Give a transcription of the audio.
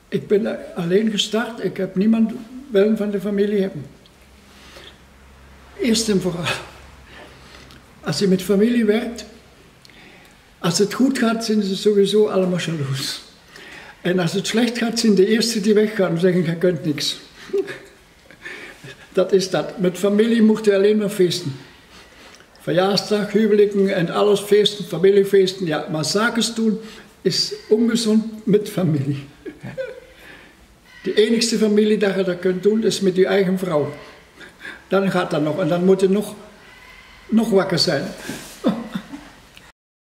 Ik ben alleen gestart, ik heb niemand willen van de familie hebben. Eerst en vooral, als je met familie werkt, als het goed gaat, zijn ze sowieso allemaal jaloers. En als het slecht gaat, zijn de eerste die weggaan en zeggen, je kunt niks. Dat is dat. Met familie mocht je alleen maar feesten. Verjaarsdag, huwelijken en alles feesten, familiefeesten. Ja, maar zaken doen is ongezond met familie. De enigste familie dat je dat kunt doen, is met je eigen vrouw. Dan gaat dat nog. En dan moet je nog wakker zijn.